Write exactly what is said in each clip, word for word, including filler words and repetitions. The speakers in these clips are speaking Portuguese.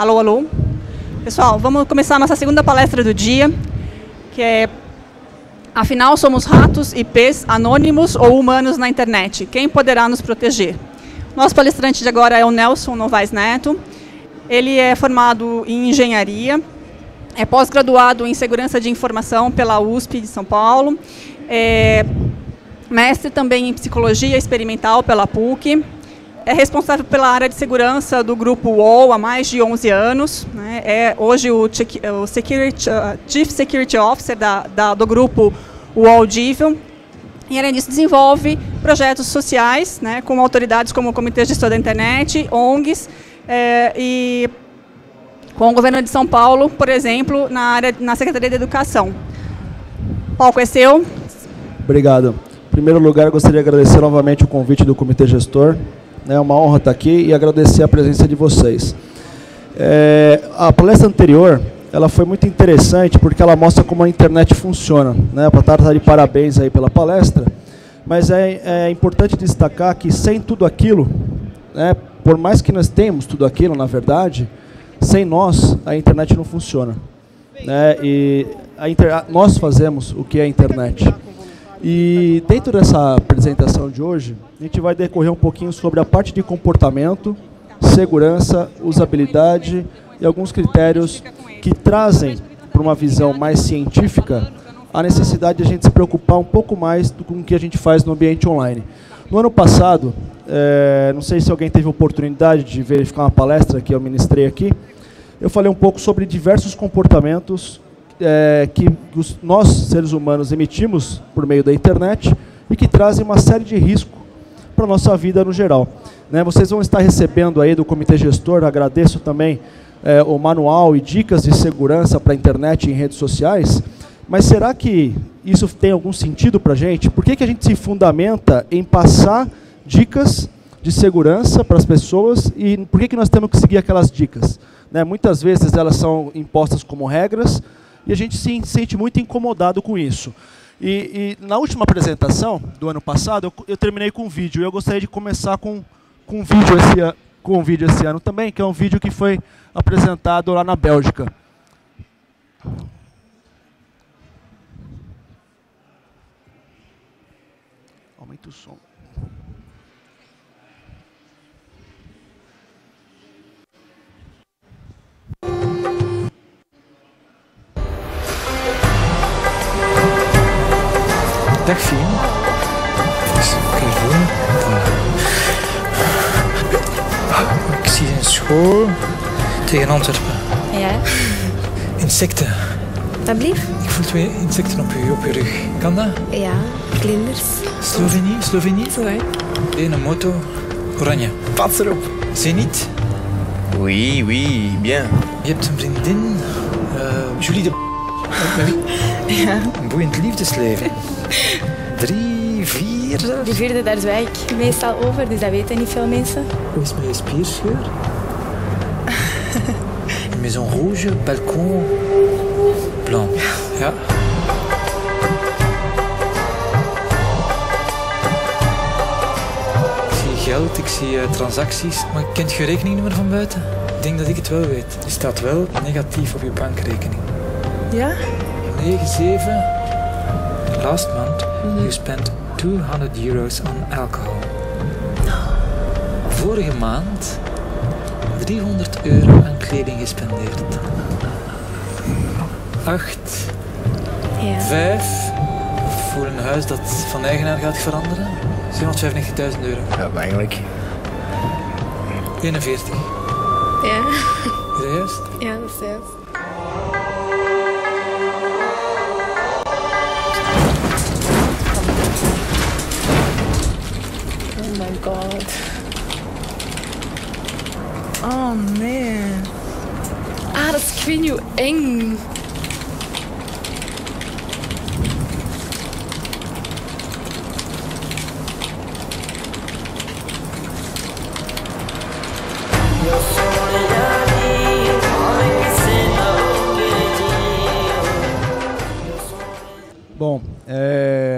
Alô, alô. Pessoal, vamos começar a nossa segunda palestra do dia, que é: afinal, somos ratos, I Ps, anônimos ou humanos na internet? Quem poderá nos proteger? Nosso palestrante de agora é o Nelson Novaes Neto. Ele é formado em engenharia, é pós-graduado em segurança de informação pela U S P de São Paulo, é mestre também em psicologia experimental pela P U C, é responsável pela área de segurança do grupo U O L há mais de onze anos, né? É hoje o, o security, uh, Chief Security Officer da, da, do grupo U O L Divel, e além disso desenvolve projetos sociais, né, com autoridades como o Comitê Gestor da Internet, O N Gs, é, e com o governo de São Paulo, por exemplo, na área na Secretaria de Educação. O palco é seu. Obrigado. Em primeiro lugar, eu gostaria de agradecer novamente o convite do Comitê Gestor. É uma honra estar aqui e agradecer a presença de vocês. É, a palestra anterior, ela foi muito interessante porque ela mostra como a internet funciona, né? A Patata está de parabéns aí pela palestra, mas é, é importante destacar que sem tudo aquilo, né, por mais que nós tenhamos tudo aquilo, na verdade, sem nós a internet não funciona, né? E a inter, nós fazemos o que é a internet. E dentro dessa apresentação de hoje, a gente vai decorrer um pouquinho sobre a parte de comportamento, segurança, usabilidade e alguns critérios que trazem para uma visão mais científica a necessidade de a gente se preocupar um pouco mais do, com o que a gente faz no ambiente online. No ano passado, é, não sei se alguém teve a oportunidade de verificar uma palestra que eu ministrei aqui, eu falei um pouco sobre diversos comportamentos É, que os, nós, seres humanos, emitimos por meio da internet e que trazem uma série de riscos para a nossa vida no geral. Né, vocês vão estar recebendo aí do Comitê Gestor, agradeço também é, o manual e dicas de segurança para a internet e em redes sociais, mas será que isso tem algum sentido para a gente? Por que que a gente se fundamenta em passar dicas de segurança para as pessoas e por que que nós temos que seguir aquelas dicas? Né, muitas vezes elas são impostas como regras, e a gente se sente muito incomodado com isso. E, e na última apresentação do ano passado, eu, eu terminei com um vídeo. E eu gostaria de começar com, com, um vídeo esse, com um vídeo esse ano também, que é um vídeo que foi apresentado lá na Bélgica. Aumenta o som. Dag Fien. Dus, oké, doen. Ik zie een school tegen Antwerpen. Ja. Insecten. Dat blieft? Ik voel twee insecten op je, op je rug. Kan dat? Ja, vlinders. Slovenië, Slovenië. Zo hè. Een moto, oranje. Pas erop. Zenit. Oui, oui, bien. Je hebt een vriendin, uh, Julie de... Met wie? Ja. Een boeiend liefdesleven. Drie, vier zelfs. Die vierde, daar zwijg ik meestal over, dus dat weten niet veel mensen. Hoe is het met je spierscheur? Une maison rouge, balcon blanc. Ja. Ik zie geld, ik zie uh, transacties, maar kent je rekeningnummer van buiten? Ik denk dat ik het wel weet. Die staat wel negatief op je bankrekening. Ja? negen zeven. Last month, mm-hmm. you spent two hundred euros on alcohol. Vorige maand driehonderd euro aan kleding gespendeerd. Acht. Ja. Vijf. Voor een huis dat van eigenaar gaat veranderen. zevenhonderdvijfennegentigduizend euro. Ja, eigenlijk. eenenveertig. Ja. Is dat juist? Ja, dat is juist. Oh my god. Oh man. Ah, dat is, ik weet niet hoe eng. Bom, é,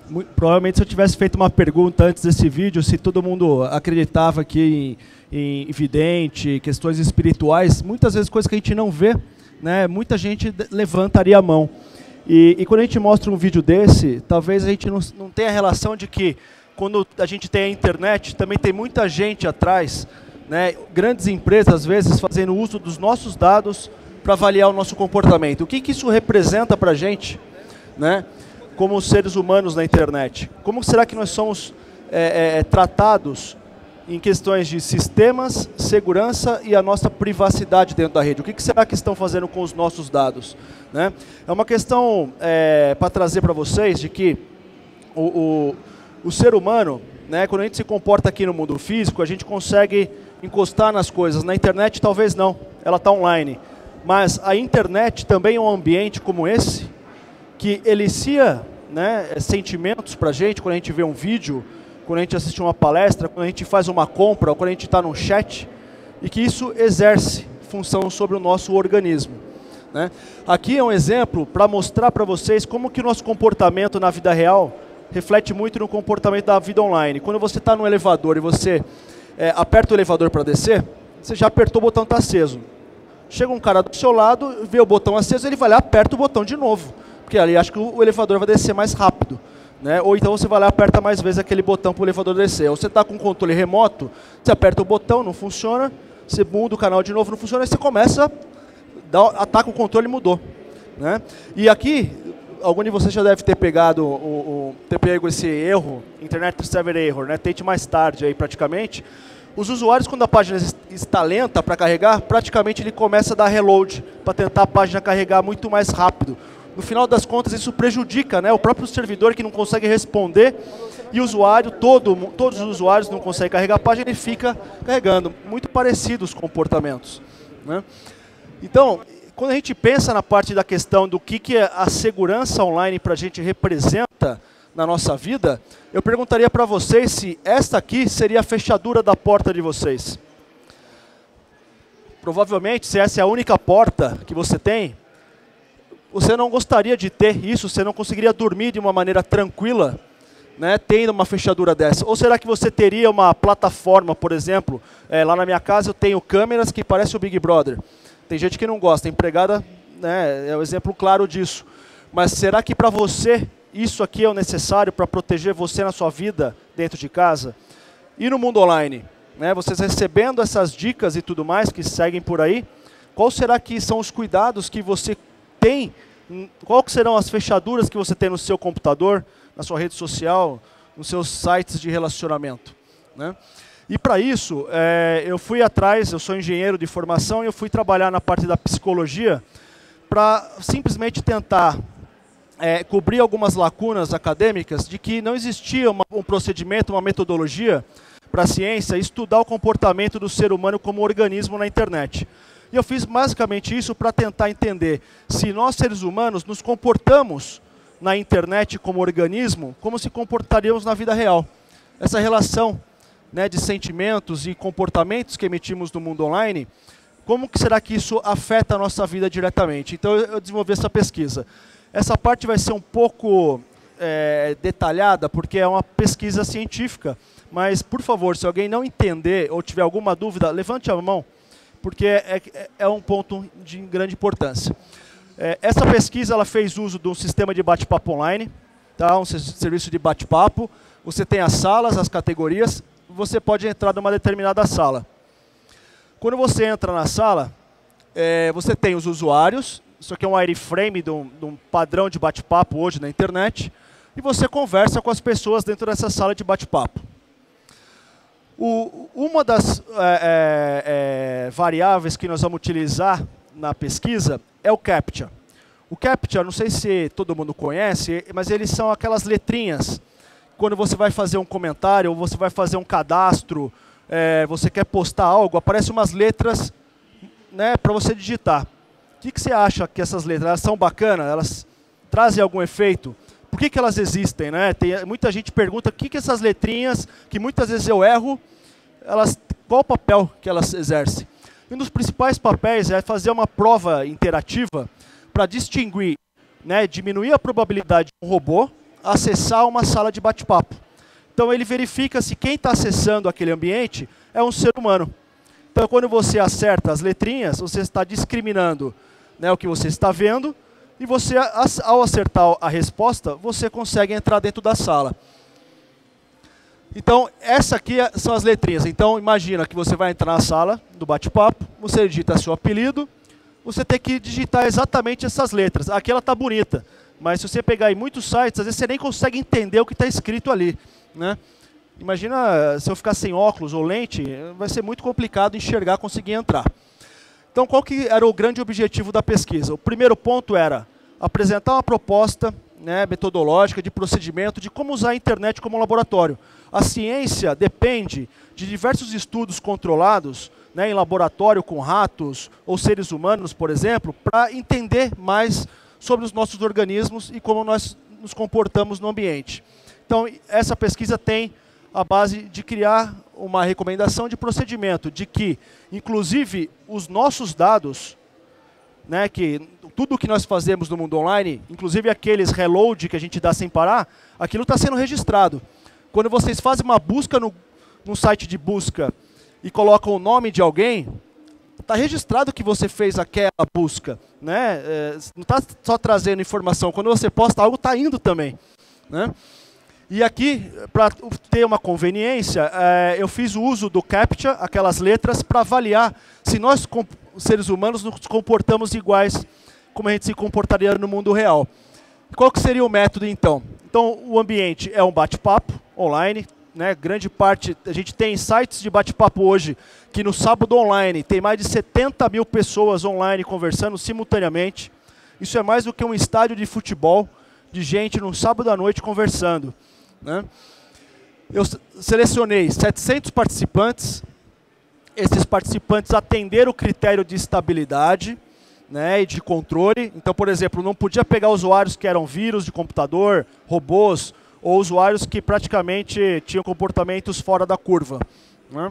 Muito, provavelmente se eu tivesse feito uma pergunta antes desse vídeo, se todo mundo acreditava que em, em vidente, questões espirituais, muitas vezes coisas que a gente não vê, né, muita gente levantaria a mão. E, e quando a gente mostra um vídeo desse, talvez a gente não, não tenha a relação de que quando a gente tem a internet, também tem muita gente atrás, né, grandes empresas às vezes fazendo uso dos nossos dados para avaliar o nosso comportamento. O que, que isso representa para a gente, né, como seres humanos na internet? Como será que nós somos é, é, tratados em questões de sistemas, segurança e a nossa privacidade dentro da rede? O que, que será que estão fazendo com os nossos dados? Né? É uma questão é, para trazer para vocês de que o, o, o ser humano, né, quando a gente se comporta aqui no mundo físico, a gente consegue encostar nas coisas. Na internet talvez não, ela está online. Mas a internet também é um ambiente como esse, que elicia, né, sentimentos para a gente quando a gente vê um vídeo, quando a gente assiste uma palestra, quando a gente faz uma compra, ou quando a gente está num chat, e que isso exerce função sobre o nosso organismo. Né? Aqui é um exemplo para mostrar para vocês como que o nosso comportamento na vida real reflete muito no comportamento da vida online. Quando você está no elevador e você é, aperta o elevador para descer, você já apertou, o botão está aceso. Chega um cara do seu lado, vê o botão aceso, ele vai lá e aperta o botão de novo, porque ali acha que o elevador vai descer mais rápido. Né? Ou então você vai lá e aperta mais vezes aquele botão para o elevador descer. Ou você está com um controle remoto, você aperta o botão, não funciona, você muda o canal de novo, não funciona, aí você começa, dá, ataca o controle e mudou. Né? E aqui, algum de vocês já deve ter pegado, o, o, ter pego esse erro, Internet Server Error, né? Tente mais tarde aí praticamente. Os usuários, quando a página está lenta para carregar, praticamente ele começa a dar reload, para tentar a página carregar muito mais rápido. No final das contas, isso prejudica, né, o próprio servidor que não consegue responder e o usuário, todo, todos os usuários não conseguem carregar a página e fica carregando. Muito parecidos os comportamentos. Né? Então, quando a gente pensa na parte da questão do que, que a segurança online para a gente representa na nossa vida, eu perguntaria para vocês se esta aqui seria a fechadura da porta de vocês. Provavelmente, se essa é a única porta que você tem, você não gostaria de ter isso, você não conseguiria dormir de uma maneira tranquila, né, tendo uma fechadura dessa. Ou será que você teria uma plataforma, por exemplo, é, lá na minha casa eu tenho câmeras que parecem o Big Brother. Tem gente que não gosta, a empregada, né, é um exemplo claro disso. Mas será que para você isso aqui é o necessário para proteger você na sua vida dentro de casa? E no mundo online, né, vocês recebendo essas dicas e tudo mais que seguem por aí, qual será que são os cuidados que você tem, qual que serão as fechaduras que você tem no seu computador, na sua rede social, nos seus sites de relacionamento? Né? E para isso, é, eu fui atrás, eu sou engenheiro de formação, e eu fui trabalhar na parte da psicologia para simplesmente tentar é, cobrir algumas lacunas acadêmicas de que não existia uma, um procedimento, uma metodologia para a ciência estudar o comportamento do ser humano como organismo na internet. E eu fiz basicamente isso para tentar entender se nós, seres humanos, nos comportamos na internet como organismo, como se comportaríamos na vida real. Essa relação, né, de sentimentos e comportamentos que emitimos no mundo online, como que será que isso afeta a nossa vida diretamente? Então eu desenvolvi essa pesquisa. Essa parte vai ser um pouco é, detalhada, porque é uma pesquisa científica, mas, por favor, se alguém não entender ou tiver alguma dúvida, levante a mão, porque é, é, é um ponto de grande importância. É, essa pesquisa ela fez uso de um sistema de bate-papo online, tá? Um serviço de bate-papo. Você tem as salas, as categorias, você pode entrar numa determinada sala. Quando você entra na sala, é, você tem os usuários, isso aqui é um wireframe de um, de um padrão de bate-papo hoje na internet, e você conversa com as pessoas dentro dessa sala de bate-papo. O, uma das é, é, variáveis que nós vamos utilizar na pesquisa é o CAPTCHA. O CAPTCHA, não sei se todo mundo conhece, mas eles são aquelas letrinhas. Quando você vai fazer um comentário, ou você vai fazer um cadastro, é, você quer postar algo, aparecem umas letras, né, para você digitar. O que, que você acha que essas letras, elas são bacanas? Elas trazem algum efeito? Por que, que elas existem? Né? Tem, muita gente pergunta o que, que essas letrinhas, que muitas vezes eu erro, elas, qual o papel que elas exercem? Um dos principais papéis é fazer uma prova interativa para distinguir, né, diminuir a probabilidade de um robô acessar uma sala de bate-papo. Então ele verifica se quem está acessando aquele ambiente é um ser humano. Então quando você acerta as letrinhas, você está discriminando, né, o que você está vendo, e você, ao acertar a resposta, você consegue entrar dentro da sala. Então, essa aqui são as letrinhas. Então, imagina que você vai entrar na sala do bate-papo, você digita seu apelido, você tem que digitar exatamente essas letras. Aqui ela está bonita, mas se você pegar em muitos sites, às vezes você nem consegue entender o que está escrito ali, né? Imagina se eu ficar sem óculos ou lente, vai ser muito complicado enxergar, conseguir entrar. Então, qual que era o grande objetivo da pesquisa? O primeiro ponto era apresentar uma proposta, né, metodológica, de procedimento, de como usar a internet como laboratório. A ciência depende de diversos estudos controlados, né, em laboratório com ratos ou seres humanos, por exemplo, para entender mais sobre os nossos organismos e como nós nos comportamos no ambiente. Então, essa pesquisa tem a base de criar uma recomendação de procedimento, de que, inclusive, os nossos dados, né, que tudo o que nós fazemos no mundo online, inclusive aqueles reload que a gente dá sem parar, aquilo está sendo registrado. Quando vocês fazem uma busca no, no site de busca e colocam o nome de alguém, está registrado que você fez aquela busca, né? É, não está só trazendo informação, quando você posta algo, está indo também, né? E aqui, para ter uma conveniência, é, eu fiz o uso do CAPTCHA, aquelas letras, para avaliar se nós, seres humanos, nos comportamos iguais como a gente se comportaria no mundo real. Qual que seria o método, então? Então, o ambiente é um bate-papo online, né? Grande parte, a gente tem sites de bate-papo hoje, que no sábado online tem mais de setenta mil pessoas online conversando simultaneamente. Isso é mais do que um estádio de futebol, de gente no sábado à noite conversando, né? Eu selecionei setecentos participantes. Esses participantes atenderam o critério de estabilidade, né, e de controle. Então, por exemplo, não podia pegar usuários que eram vírus de computador, robôs, ou usuários que praticamente tinham comportamentos fora da curva, né?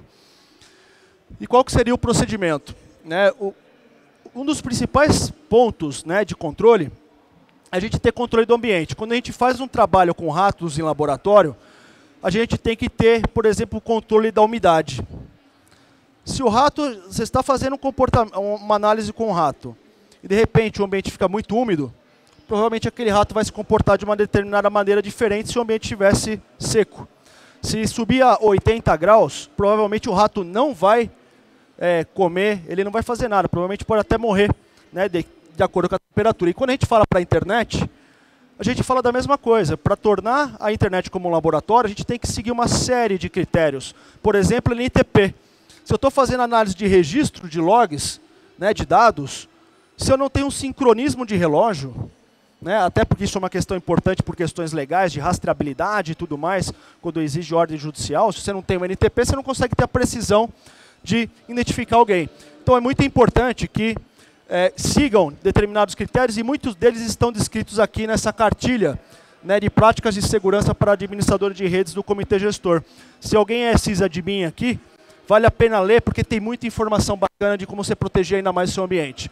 E qual que seria o procedimento? Né, o, um dos principais pontos, né, de controle é a gente ter controle do ambiente. Quando a gente faz um trabalho com ratos em laboratório, a gente tem que ter, por exemplo, o controle da umidade. Se o rato, você está fazendo um comportamento, uma análise com o rato, e de repente o ambiente fica muito úmido, provavelmente aquele rato vai se comportar de uma determinada maneira diferente se o ambiente estivesse seco. Se subir a oitenta graus, provavelmente o rato não vai é, comer, ele não vai fazer nada, provavelmente pode até morrer, né, de, de acordo com a temperatura. E quando a gente fala para a internet, a gente fala da mesma coisa. Para tornar a internet como um laboratório, a gente tem que seguir uma série de critérios. Por exemplo, N T P. Se eu estou fazendo análise de registro de logs, né, de dados, se eu não tenho um sincronismo de relógio, né, até porque isso é uma questão importante por questões legais, de rastreabilidade e tudo mais, quando exige ordem judicial, se você não tem um N T P, você não consegue ter a precisão de identificar alguém. Então é muito importante que é, sigam determinados critérios, e muitos deles estão descritos aqui nessa cartilha, né, de práticas de segurança para administradores de redes do Comitê Gestor. Se alguém é sysadmin aqui, vale a pena ler, porque tem muita informação bacana de como você proteger ainda mais o seu ambiente.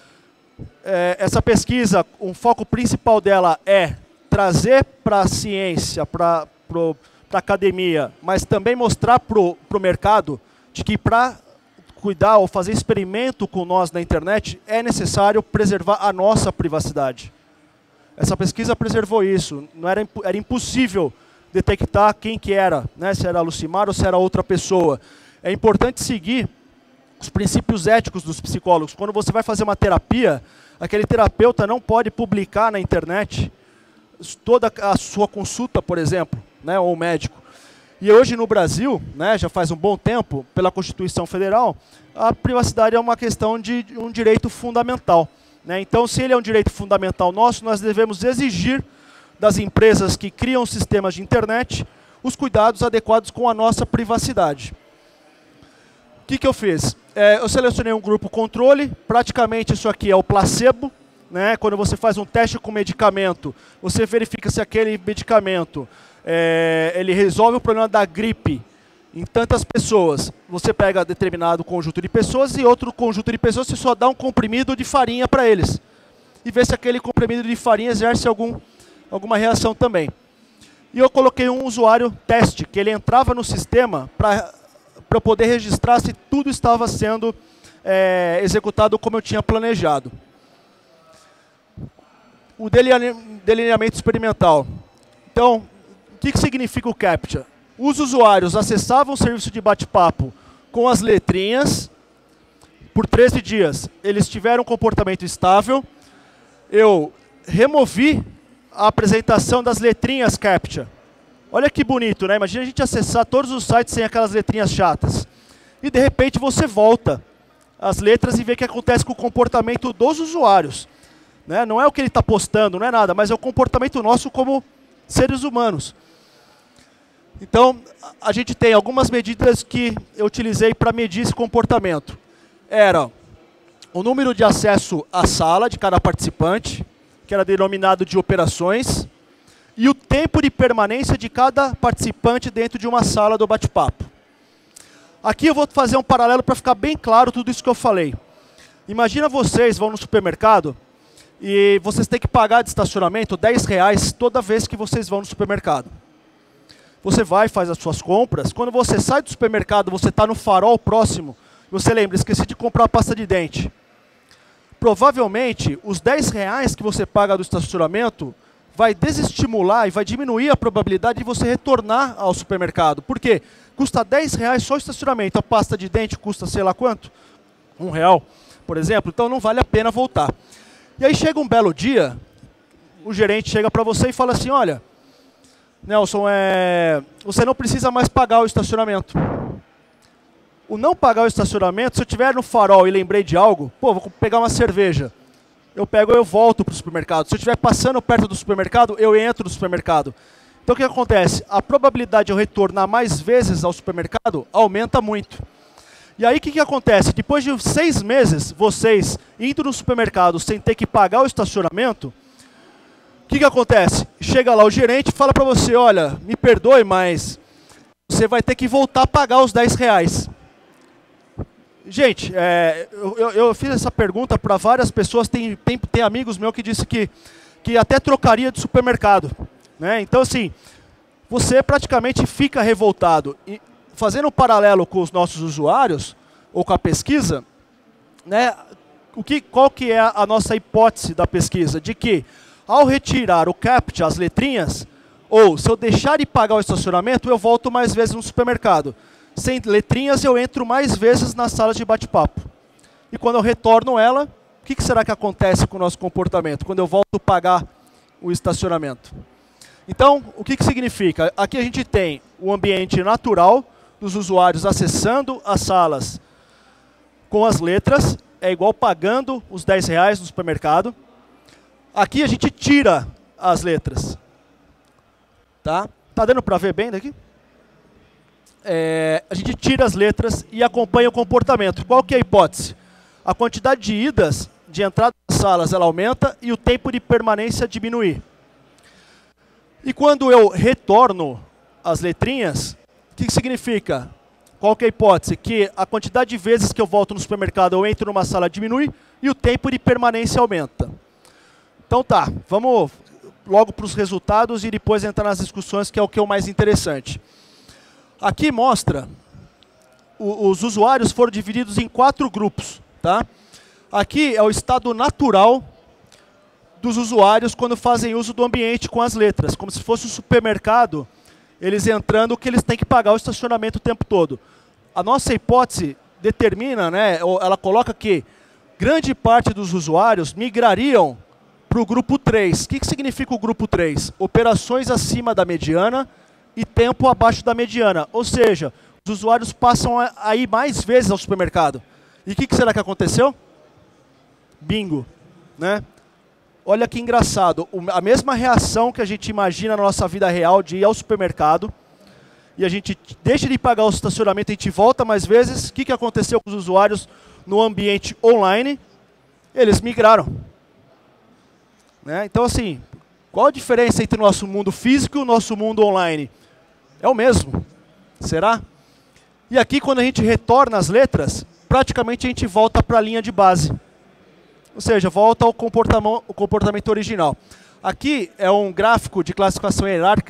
É, essa pesquisa, um foco principal dela é trazer para a ciência, para a academia, mas também mostrar para o mercado de que para cuidar ou fazer experimento com nós na internet, é necessário preservar a nossa privacidade. Essa pesquisa preservou isso. Não era, era impossível detectar quem que era, né, se era a Lucimar ou se era outra pessoa. É importante seguir os princípios éticos dos psicólogos. Quando você vai fazer uma terapia, aquele terapeuta não pode publicar na internet toda a sua consulta, por exemplo, né, ou médico. E hoje no Brasil, né, já faz um bom tempo, pela Constituição Federal, a privacidade é uma questão de um direito fundamental, né? Então, se ele é um direito fundamental nosso, nós devemos exigir das empresas que criam sistemas de internet os cuidados adequados com a nossa privacidade. O que que eu fiz? É, eu selecionei um grupo controle, praticamente isso aqui é o placebo, né? Quando você faz um teste com medicamento, você verifica se aquele medicamento é, ele resolve o problema da gripe em tantas pessoas. Você pega determinado conjunto de pessoas e outro conjunto de pessoas, você só dá um comprimido de farinha para eles. E vê se aquele comprimido de farinha exerce algum, alguma reação também. E eu coloquei um usuário teste, que ele entrava no sistema para eu poder registrar se tudo estava sendo é, executado como eu tinha planejado. O delineamento experimental. Então, o que, que significa o CAPTCHA? Os usuários acessavam o serviço de bate-papo com as letrinhas por treze dias. Eles tiveram um comportamento estável. Eu removi a apresentação das letrinhas CAPTCHA. Olha que bonito, né? Imagina a gente acessar todos os sites sem aquelas letrinhas chatas. E de repente você volta as letras e vê o que acontece com o comportamento dos usuários. Né? Não é o que ele está postando, não é nada, mas é o comportamento nosso como seres humanos. Então, a gente tem algumas medidas que eu utilizei para medir esse comportamento. Era o número de acesso à sala de cada participante, que era denominado de operações, e o tempo de permanência de cada participante dentro de uma sala do bate-papo. Aqui eu vou fazer um paralelo para ficar bem claro tudo isso que eu falei. Imagina vocês vão no supermercado e vocês têm que pagar de estacionamento dez reais toda vez que vocês vão no supermercado. Você vai, faz as suas compras. Quando você sai do supermercado, você está no farol próximo. Você lembra, esqueci de comprar pasta de dente. Provavelmente, os dez reais que você paga do estacionamento vai desestimular e vai diminuir a probabilidade de você retornar ao supermercado. Por quê? Custa dez reais só o estacionamento. A pasta de dente custa sei lá quanto? Um real, por exemplo. Então não vale a pena voltar. E aí chega um belo dia, o gerente chega para você e fala assim, olha, Nelson, é... você não precisa mais pagar o estacionamento. O não pagar o estacionamento, se eu estiver no farol e lembrei de algo, pô, vou pegar uma cerveja. Eu pego e eu volto para o supermercado. Se eu estiver passando perto do supermercado, eu entro no supermercado. Então o que acontece? A probabilidade de eu retornar mais vezes ao supermercado aumenta muito. E aí o que, que acontece? Depois de seis meses, vocês indo no supermercado sem ter que pagar o estacionamento, o que, que acontece? Chega lá o gerente e fala para você, olha, me perdoe, mas você vai ter que voltar a pagar os dez reais. Gente, é, eu, eu fiz essa pergunta para várias pessoas, tem, tem, tem amigos meus que disse que, que até trocaria de supermercado. Né? Então, assim, você praticamente fica revoltado. E fazendo um paralelo com os nossos usuários, ou com a pesquisa, né, o que, qual que é a nossa hipótese da pesquisa? De que, ao retirar o CAPTCHA, as letrinhas, ou se eu deixar de pagar o estacionamento, eu volto mais vezes no supermercado. Sem letrinhas, eu entro mais vezes nas salas de bate-papo. E quando eu retorno ela, o que, que será que acontece com o nosso comportamento? Quando eu volto a pagar o estacionamento. Então, o que, que significa? Aqui a gente tem o ambiente natural dos usuários acessando as salas com as letras, é igual pagando os dez reais no supermercado. Aqui a gente tira as letras. Tá? Tá dando para ver bem daqui? É, a gente tira as letras e acompanha o comportamento. Qual que é a hipótese? A quantidade de idas, de entrada nas salas, ela aumenta e o tempo de permanência diminui. E quando eu retorno as letrinhas, o que, que significa? Qual que é a hipótese? Que a quantidade de vezes que eu volto no supermercado, eu entro numa sala, diminui e o tempo de permanência aumenta. Então tá, vamos logo para os resultados e depois entrar nas discussões, que é o que é o mais interessante. Aqui mostra, o, os usuários foram divididos em quatro grupos. Tá? Aqui é o estado natural dos usuários quando fazem uso do ambiente com as letras. Como se fosse um supermercado, eles entrando que eles têm que pagar o estacionamento o tempo todo. A nossa hipótese determina, né, ela coloca que grande parte dos usuários migrariam para o grupo três. O que, que significa o grupo três? Operações acima da mediana e tempo abaixo da mediana. Ou seja, os usuários passam a ir mais vezes ao supermercado. E o que, que será que aconteceu? Bingo. Né? Olha que engraçado. A mesma reação que a gente imagina na nossa vida real de ir ao supermercado e a gente deixa de pagar o estacionamento e a gente volta mais vezes. O que, que aconteceu com os usuários no ambiente online? Eles migraram. Né? Então, assim, qual a diferença entre o nosso mundo físico e o nosso mundo online? É o mesmo. Será? E aqui, quando a gente retorna as letras, praticamente a gente volta para a linha de base. Ou seja, volta ao comportamento, ao comportamento original. Aqui é um gráfico de classificação hierárquicas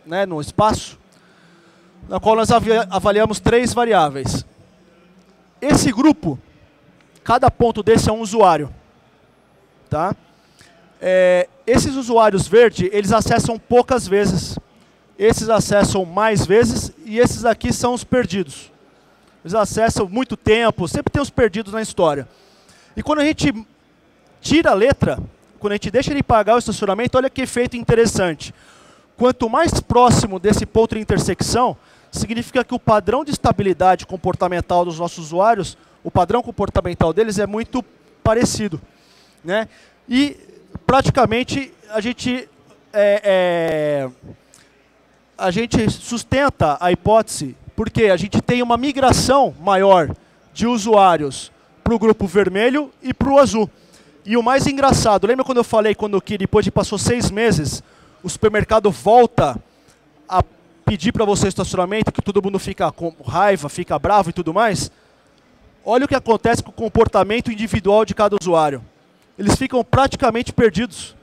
né, no espaço, na qual nós avaliamos três variáveis. Esse grupo, cada ponto desse é um usuário. Tá? É, esses usuários verde, eles acessam poucas vezes, esses acessam mais vezes, e esses aqui são os perdidos. Eles acessam muito tempo, sempre tem os perdidos na história. E quando a gente tira a letra, quando a gente deixa ele pagar o estacionamento, olha que efeito interessante. Quanto mais próximo desse ponto de intersecção, significa que o padrão de estabilidade comportamental dos nossos usuários, o padrão comportamental deles é muito parecido. Né? E praticamente a gente, é, é, a gente sustenta a hipótese porque a gente tem uma migração maior de usuários para o grupo vermelho e para o azul. E o mais engraçado, lembra quando eu falei quando que depois de passou seis meses, o supermercado volta a pedir para você estacionamento, que todo mundo fica com raiva, fica bravo e tudo mais? Olha o que acontece com o comportamento individual de cada usuário. Eles ficam praticamente perdidos.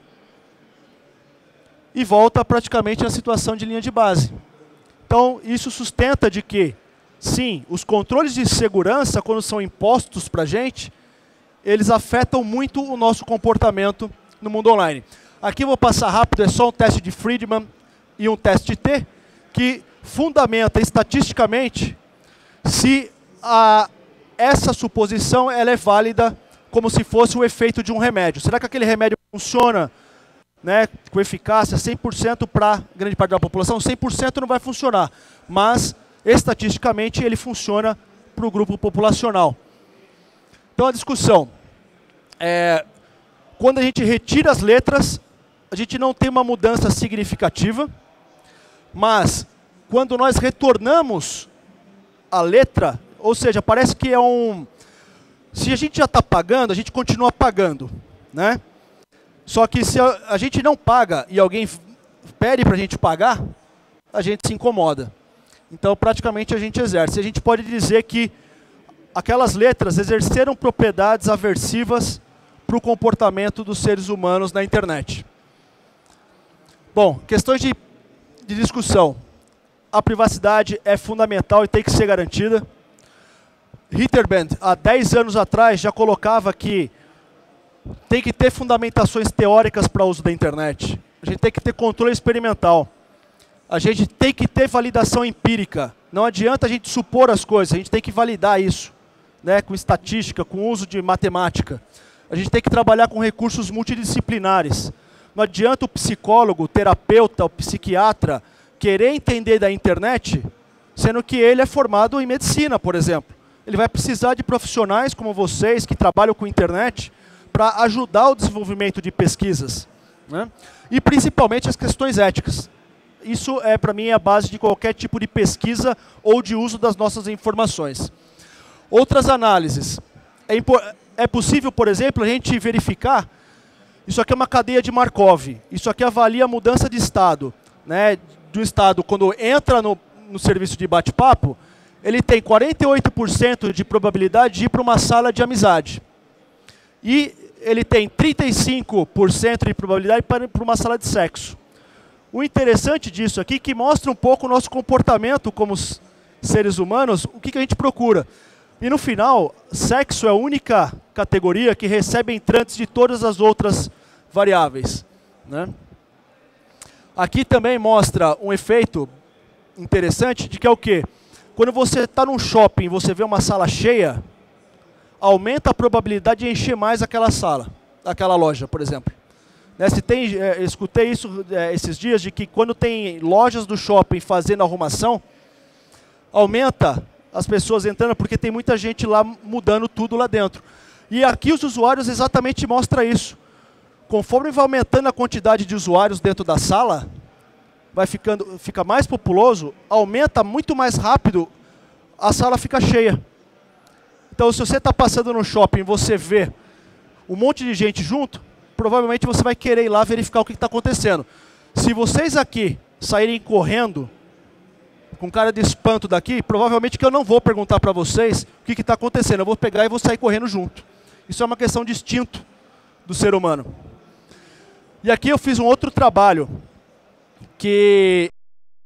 E volta praticamente na situação de linha de base. Então, isso sustenta de que, sim, os controles de segurança, quando são impostos para a gente, eles afetam muito o nosso comportamento no mundo online. Aqui eu vou passar rápido, é só um teste de Friedman e um teste T, que fundamenta estatisticamente se a, essa suposição ela é válida como se fosse o efeito de um remédio. Será que aquele remédio funciona, né, com eficácia cem por cento para grande parte da população? cem por cento não vai funcionar, mas estatisticamente ele funciona para o grupo populacional. Então a discussão é, quando a gente retira as letras, a gente não tem uma mudança significativa, mas quando nós retornamos a letra, ou seja, parece que é um... Se a gente já está pagando, a gente continua pagando, né? Só que se a, a gente não paga e alguém pede para a gente pagar, a gente se incomoda. Então praticamente a gente exerce. A gente pode dizer que aquelas letras exerceram propriedades aversivas para o comportamento dos seres humanos na internet. Bom, questões de, de discussão. A privacidade é fundamental e tem que ser garantida. Hitterband, há dez anos atrás, já colocava que tem que ter fundamentações teóricas para o uso da internet. A gente tem que ter controle experimental. A gente tem que ter validação empírica. Não adianta a gente supor as coisas, a gente tem que validar isso, né, com estatística, com uso de matemática. A gente tem que trabalhar com recursos multidisciplinares. Não adianta o psicólogo, o terapeuta, o psiquiatra querer entender da internet, sendo que ele é formado em medicina, por exemplo. Ele vai precisar de profissionais como vocês, que trabalham com internet, para ajudar o desenvolvimento de pesquisas, né? E principalmente as questões éticas. Isso é, para mim, a base de qualquer tipo de pesquisa ou de uso das nossas informações. Outras análises. É, é possível, por exemplo, a gente verificar, isso aqui é uma cadeia de Markov, isso aqui avalia a mudança de estado, né? Do estado, quando entra no, no serviço de bate-papo, ele tem quarenta e oito por cento de probabilidade de ir para uma sala de amizade. E ele tem trinta e cinco por cento de probabilidade para ir para uma sala de sexo. O interessante disso aqui é que mostra um pouco o nosso comportamento como seres humanos, o que, que a gente procura. E no final, sexo é a única categoria que recebe entrantes de todas as outras variáveis, né? Aqui também mostra um efeito interessante de que é o quê? Quando você está num shopping e você vê uma sala cheia, aumenta a probabilidade de encher mais aquela sala, aquela loja, por exemplo. Né, se tem, é, escutei isso é, esses dias, de que quando tem lojas do shopping fazendo arrumação, aumenta as pessoas entrando, porque tem muita gente lá mudando tudo lá dentro. E aqui os usuários exatamente mostram isso. Conforme vai aumentando a quantidade de usuários dentro da sala, vai ficando, fica mais populoso, aumenta muito mais rápido, a sala fica cheia. Então, se você está passando no shopping e você vê um monte de gente junto, provavelmente você vai querer ir lá verificar o que está acontecendo. Se vocês aqui saírem correndo, com cara de espanto daqui, provavelmente que eu não vou perguntar para vocês o que está acontecendo. Eu vou pegar e vou sair correndo junto. Isso é uma questão de instinto do ser humano. E aqui eu fiz um outro trabalho, que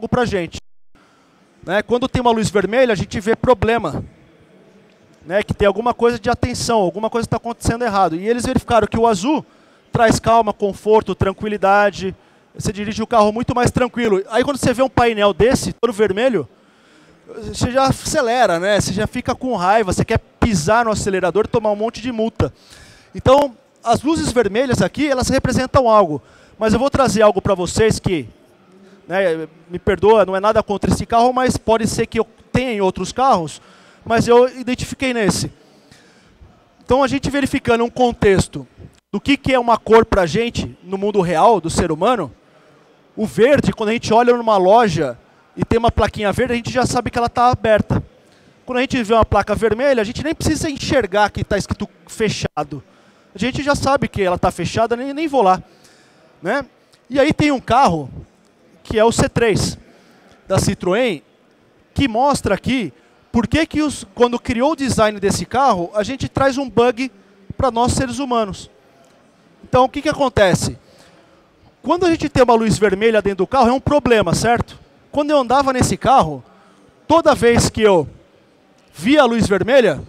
algo para a gente. Né? Quando tem uma luz vermelha, a gente vê problema. Né? Que tem alguma coisa de atenção, alguma coisa está acontecendo errado. E eles verificaram que o azul traz calma, conforto, tranquilidade. Você dirige o carro muito mais tranquilo. Aí quando você vê um painel desse, todo vermelho, você já acelera, né? Você já fica com raiva, você quer pisar no acelerador e tomar um monte de multa. Então, as luzes vermelhas aqui, elas representam algo. Mas eu vou trazer algo para vocês que, né, me perdoa, não é nada contra esse carro, mas pode ser que eu tenha em outros carros, mas eu identifiquei nesse. Então, a gente verificando um contexto do que, que é uma cor para a gente, no mundo real, do ser humano, o verde, quando a gente olha numa loja e tem uma plaquinha verde, a gente já sabe que ela está aberta. Quando a gente vê uma placa vermelha, a gente nem precisa enxergar que está escrito fechado. A gente já sabe que ela está fechada, nem, nem vou lá. Né? E aí tem um carro, que é o C três, da Citroën, que mostra aqui por que, que os, quando criou o design desse carro, a gente traz um bug para nós seres humanos. Então, o que, que acontece? Quando a gente tem uma luz vermelha dentro do carro, é um problema, certo? Quando eu andava nesse carro, toda vez que eu via a luz vermelha,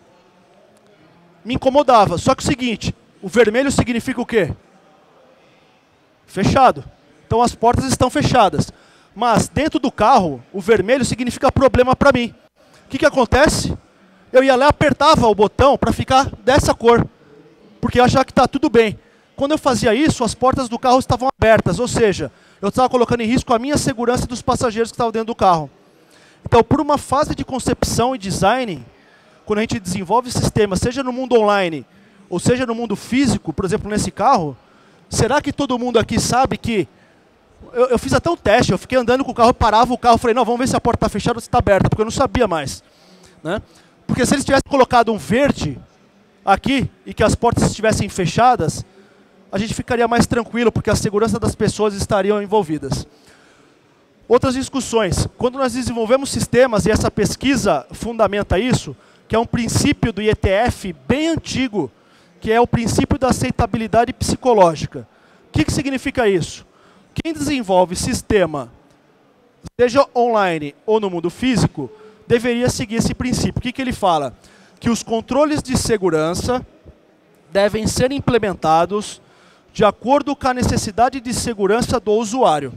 me incomodava. Só que o seguinte, o vermelho significa o quê? Fechado. Então as portas estão fechadas. Mas dentro do carro, o vermelho significa problema para mim. O que, que acontece? Eu ia lá e apertava o botão para ficar dessa cor. Porque eu achava que está tudo bem. Quando eu fazia isso, as portas do carro estavam abertas. Ou seja, eu estava colocando em risco a minha segurança e dos passageiros que estavam dentro do carro. Então, por uma fase de concepção e design, quando a gente desenvolve sistemas, seja no mundo online, ou seja no mundo físico, por exemplo, nesse carro, será que todo mundo aqui sabe que... Eu, eu fiz até um teste, eu fiquei andando com o carro, parava o carro, falei, não, vamos ver se a porta está fechada ou se está aberta, porque eu não sabia mais. Né? Porque se eles tivessem colocado um verde aqui, e que as portas estivessem fechadas, a gente ficaria mais tranquilo, porque a segurança das pessoas estariam envolvidas. Outras discussões. Quando nós desenvolvemos sistemas, e essa pesquisa fundamenta isso, que é um princípio do I E T F bem antigo, que é o princípio da aceitabilidade psicológica. O que, que significa isso? Quem desenvolve sistema, seja online ou no mundo físico, deveria seguir esse princípio. O que, que ele fala? Que os controles de segurança devem ser implementados de acordo com a necessidade de segurança do usuário.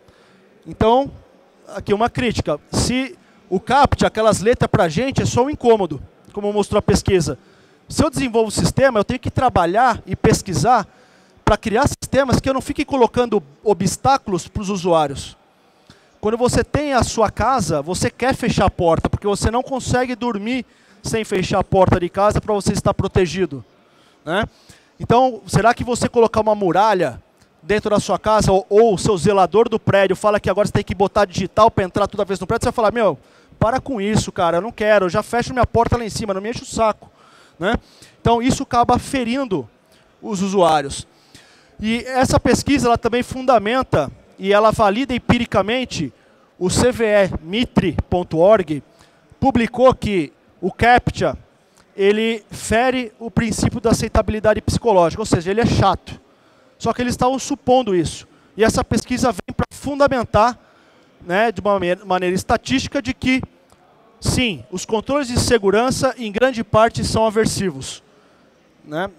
Então, aqui uma crítica. Se o CAPTCHA, aquelas letras para a gente, é só um incômodo, como mostrou a pesquisa. Se eu desenvolvo o sistema, eu tenho que trabalhar e pesquisar para criar sistemas que eu não fique colocando obstáculos para os usuários. Quando você tem a sua casa, você quer fechar a porta, porque você não consegue dormir sem fechar a porta de casa para você estar protegido. Né? Então, será que você colocar uma muralha dentro da sua casa, ou o seu zelador do prédio fala que agora você tem que botar digital para entrar toda vez no prédio, você vai falar, meu, para com isso, cara, eu não quero, eu já fecho minha porta lá em cima, não me enche o saco. Né? Então, isso acaba ferindo os usuários. E essa pesquisa ela também fundamenta, e ela valida empiricamente, o C V E Mitre ponto org publicou que o CAPTCHA, ele fere o princípio da aceitabilidade psicológica, ou seja, ele é chato. Só que eles estavam supondo isso. E essa pesquisa vem para fundamentar, né, de uma maneira estatística, de que, sim, os controles de segurança, em grande parte, são aversivos. Né?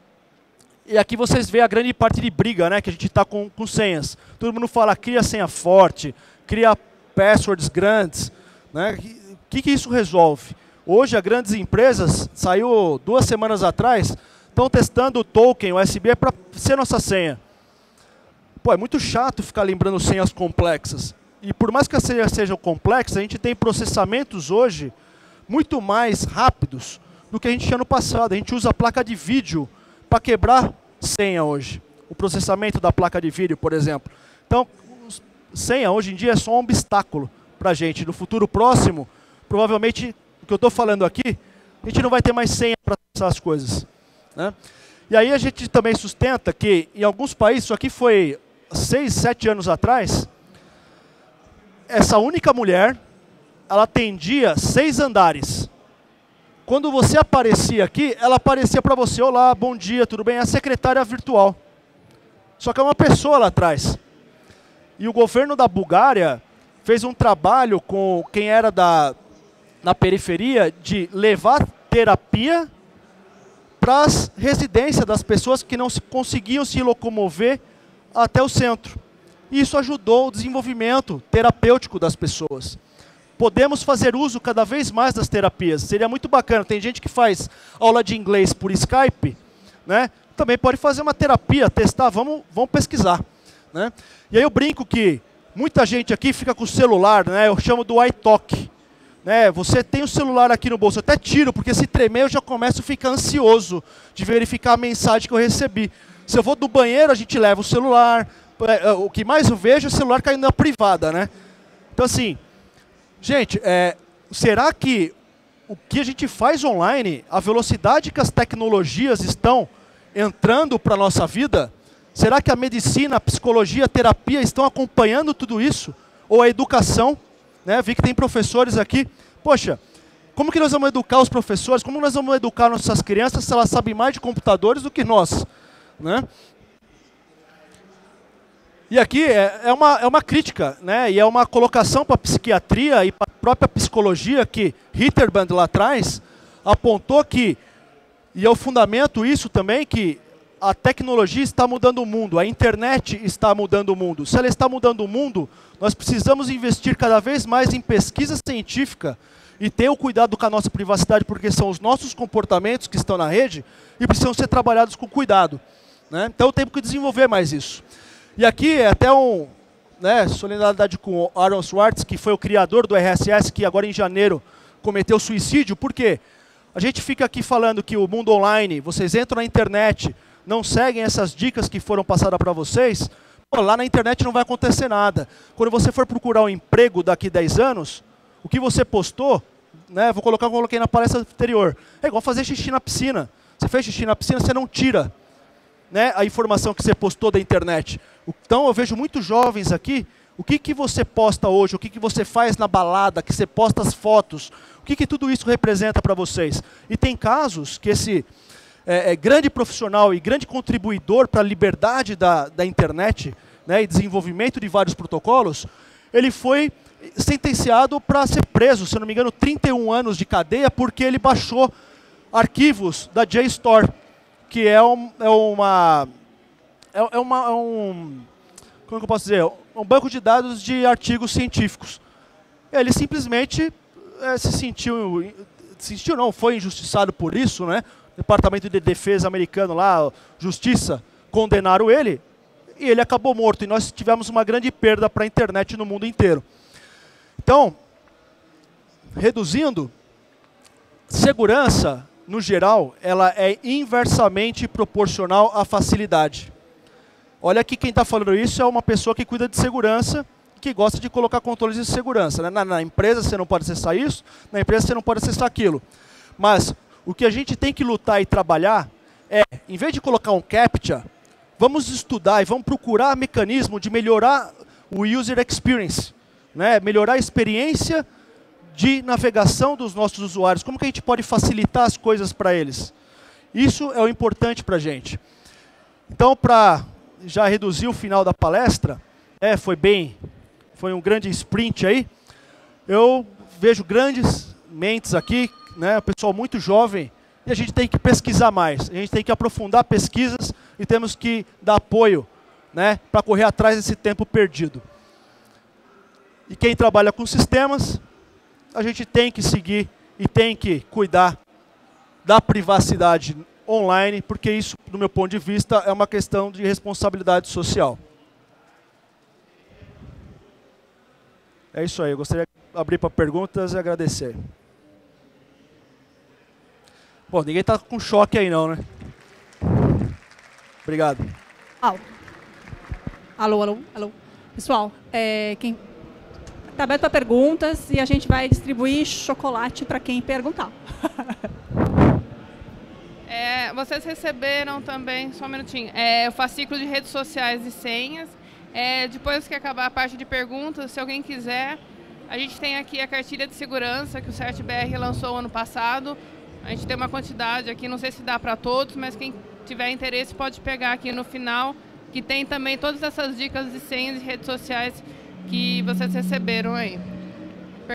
E aqui vocês veem a grande parte de briga, né, que a gente está com, com senhas. Todo mundo fala, cria senha forte, cria passwords grandes. Né? O que, que isso resolve? Hoje, as grandes empresas, saiu duas semanas atrás, estão testando o token U S B para ser nossa senha. Pô, é muito chato ficar lembrando senhas complexas. E por mais que as senhas sejam complexas, a gente tem processamentos hoje muito mais rápidos do que a gente tinha no passado. A gente usa a placa de vídeo para quebrar senha hoje. O processamento da placa de vídeo, por exemplo. Então, senha hoje em dia é só um obstáculo para a gente. No futuro próximo, provavelmente, o que eu estou falando aqui, a gente não vai ter mais senha para acessar as coisas. Né? E aí a gente também sustenta que, em alguns países, isso aqui foi seis, sete anos atrás, essa única mulher, ela atendia seis andares. Quando você aparecia aqui, ela aparecia para você, olá, bom dia, tudo bem? É a secretária virtual. Só que é uma pessoa lá atrás. E o governo da Bulgária fez um trabalho com quem era da, na periferia de levar terapia para as residências das pessoas que não se, conseguiam se locomover até o centro. Isso ajudou o desenvolvimento terapêutico das pessoas. Podemos fazer uso cada vez mais das terapias. Seria muito bacana. Tem gente que faz aula de inglês por Skype, né? Também pode fazer uma terapia, testar, vamos, vamos pesquisar, né? E aí eu brinco que muita gente aqui fica com o celular, né? Eu chamo do iTalk. Né? Você tem o celular aqui no bolso, eu até tiro, porque se tremer eu já começo a ficar ansioso de verificar a mensagem que eu recebi. Se eu vou do banheiro, a gente leva o celular, o que mais eu vejo é o celular caindo na privada, né? Então assim, gente, é, será que o que a gente faz online, a velocidade que as tecnologias estão entrando para a nossa vida, será que a medicina, a psicologia, a terapia estão acompanhando tudo isso? Ou a educação? Né? Vi que tem professores aqui. Poxa, como que nós vamos educar os professores? Como nós vamos educar nossas crianças se elas sabem mais de computadores do que nós? Né? E aqui é, é, uma, é uma crítica, né? E é uma colocação para a psiquiatria e para a própria psicologia que Hitterband lá atrás apontou que, e eu fundamento isso também, que a tecnologia está mudando o mundo, a internet está mudando o mundo. Se ela está mudando o mundo, nós precisamos investir cada vez mais em pesquisa científica e ter o cuidado com a nossa privacidade, porque são os nossos comportamentos que estão na rede e precisam ser trabalhados com cuidado. Né? Então temos que desenvolver mais isso. E aqui é até um, né, solidariedade com o Aaron Swartz, que foi o criador do R S S, que agora em janeiro cometeu suicídio. Por quê? A gente fica aqui falando que o mundo online, vocês entram na internet, não seguem essas dicas que foram passadas para vocês, pô, lá na internet não vai acontecer nada. Quando você for procurar um emprego daqui a dez anos, o que você postou, né, vou colocar, coloquei na palestra anterior, é igual fazer xixi na piscina. Você fez xixi na piscina, você não tira, né, a informação que você postou da internet. Então eu vejo muitos jovens aqui, o que, que você posta hoje, o que, que você faz na balada, que você posta as fotos, o que, que tudo isso representa para vocês. E tem casos que esse é, é, grande profissional e grande contribuidor para a liberdade da, da internet, né, e desenvolvimento de vários protocolos, ele foi sentenciado para ser preso, se não me engano, trinta e um anos de cadeia, porque ele baixou arquivos da JSTOR, que é, um, é uma... É, é, uma, é um... Como é que eu posso dizer? Um banco de dados de artigos científicos. Ele simplesmente é, se sentiu... Se sentiu não, foi injustiçado por isso, né? O Departamento de Defesa americano lá, Justiça, condenaram ele, e ele acabou morto. E nós tivemos uma grande perda para a internet no mundo inteiro. Então, reduzindo, segurança, no geral, ela é inversamente proporcional à facilidade. Olha aqui, quem está falando isso é uma pessoa que cuida de segurança, que gosta de colocar controles de segurança. Né? Na, na empresa você não pode acessar isso, na empresa você não pode acessar aquilo. Mas o que a gente tem que lutar e trabalhar é, em vez de colocar um CAPTCHA, vamos estudar e vamos procurar mecanismo de melhorar o user experience, né? Melhorar a experiência de navegação dos nossos usuários. Como que a gente pode facilitar as coisas para eles? Isso é o importante para a gente. Então, para já reduzir o final da palestra, é, foi bem, foi um grande sprint aí. Eu vejo grandes mentes aqui, né, pessoal muito jovem, e a gente tem que pesquisar mais, a gente tem que aprofundar pesquisas e temos que dar apoio, né, para correr atrás desse tempo perdido. E quem trabalha com sistemas, a gente tem que seguir e tem que cuidar da privacidade online, porque isso, do meu ponto de vista, é uma questão de responsabilidade social. É isso aí, eu gostaria de abrir para perguntas e agradecer. Bom, ninguém está com choque aí não, né? Obrigado. Alô, alô, alô. alô. Pessoal, é, quem está aberto para perguntas e a gente vai distribuir chocolate para quem perguntar. É, vocês receberam também, só um minutinho, é, o fascículo de redes sociais e senhas. É, depois que acabar a parte de perguntas, se alguém quiser, a gente tem aqui a cartilha de segurança que o CertBR lançou ano passado. A gente tem uma quantidade aqui, não sei se dá para todos, mas quem tiver interesse pode pegar aqui no final, que tem também todas essas dicas de senhas e redes sociais que vocês receberam aí.